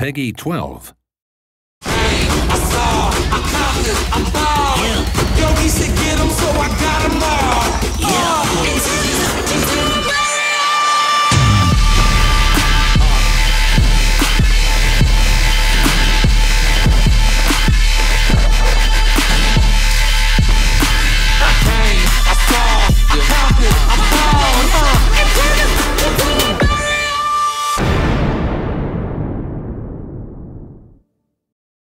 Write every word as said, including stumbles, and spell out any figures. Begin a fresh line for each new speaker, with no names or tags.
Peggy twelve.
I saw, I conquered, I'm bald. Yo, he said get him, so I got him all.